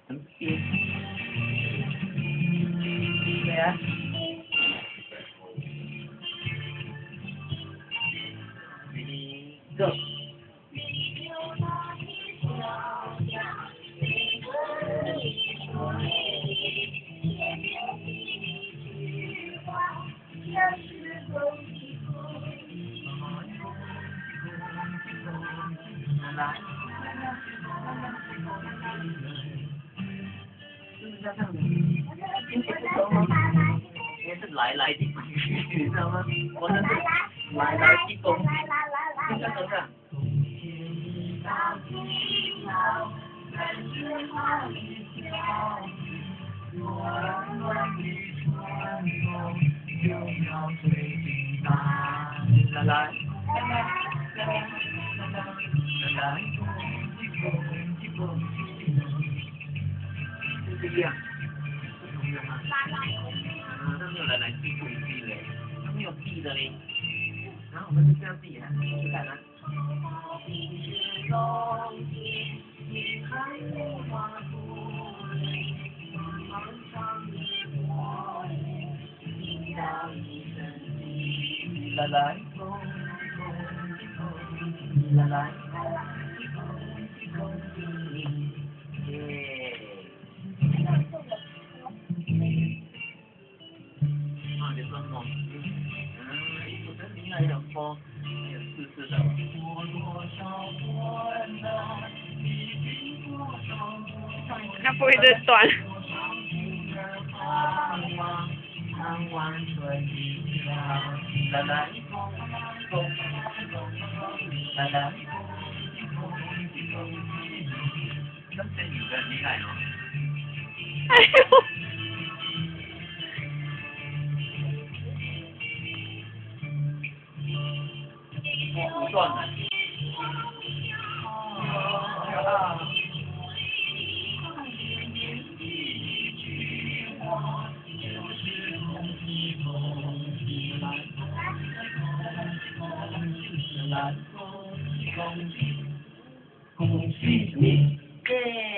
很冰。对啊。Go。来。就是这样的，心情不同吗？我是来来的，你知道吗？我那是来来的公，就这样的。来来。就这样，不同的吗？它没有来来去去去嘞，它没有地的嘞。然后我们就这样地啊，去看啊。来来，来来，耶！啊，你说梦，我的你还有风，还有湿湿的。 那不会再断。 来来，来来，那真有点厉害哦。 哎呦！ 不断的。恭喜你！耶！